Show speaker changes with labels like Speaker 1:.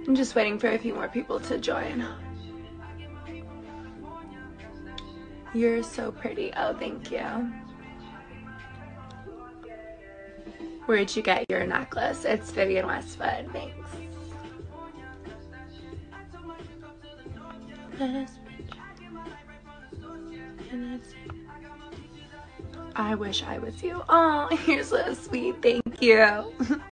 Speaker 1: I'm just waiting for a few more people to join. You're so pretty. Oh, thank you. Where'd you get your necklace? It's Vivienne Westwood. Thanks. I wish I was you. Oh, you're so sweet. Thank you.